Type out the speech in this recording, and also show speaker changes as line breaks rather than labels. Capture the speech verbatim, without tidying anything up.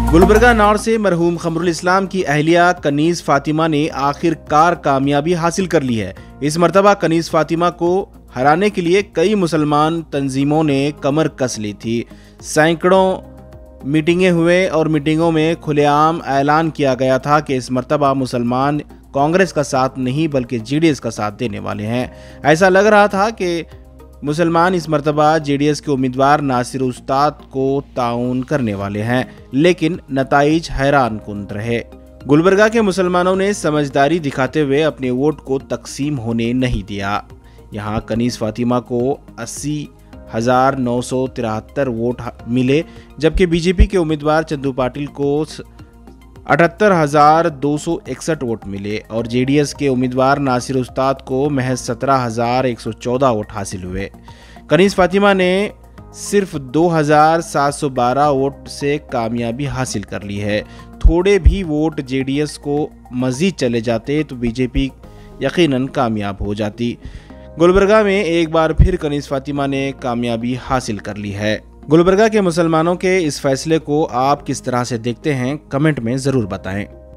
Gulbarga north से मरहूम खमरुल इस्लाम की अहलिया कनीज़ फातिमा ने आखिरकार कामयाबी हासिल कर ली है। इस मर्तबा कनीज़ फातिमा को हराने के लिए कई मुसलमान तंजीमों ने कमर कस ली थी। सैकड़ों मीटिंगें हुए और मीटिंगों में खुलेआम ऐलान किया गया था कि इस मर्तबा मुसलमान कांग्रेस का साथ नहीं बल्कि जेडीएस का साथ देने वाले हैं। ऐसा लग रहा था कि मुसलमान इस मर्तबा जेडीएस के उम्मीदवार नासिर उस्ताद को ताउन करने वाले हैं, लेकिन नताइज हैरान कुन रहे। गुलबर्गा के मुसलमानों ने समझदारी दिखाते हुए अपने वोट को तकसीम होने नहीं दिया। यहाँ कनीज़ फातिमा को अस्सी हजार नौ सौ तिहत्तर वोट मिले, जबकि बीजेपी के उम्मीदवार चंदू पाटिल को अठहत्तर हजार दो सौ इकसठ वोट मिले और जेडीएस के उम्मीदवार नासिर उस्ताद को महज सत्रह हजार एक सौ चौदह वोट हासिल हुए। कनीज़ फातिमा ने सिर्फ दो हजार सात सौ बारह वोट से कामयाबी हासिल कर ली है। थोड़े भी वोट जेडीएस को मजीद चले जाते तो बीजेपी यकीनन कामयाब हो जाती। गुलबर्गा में एक बार फिर कनीज़ फातिमा ने कामयाबी हासिल कर ली है। गुलबर्गा के मुसलमानों के इस फैसले को आप किस तरह से देखते हैं, कमेंट में ज़रूर बताएं।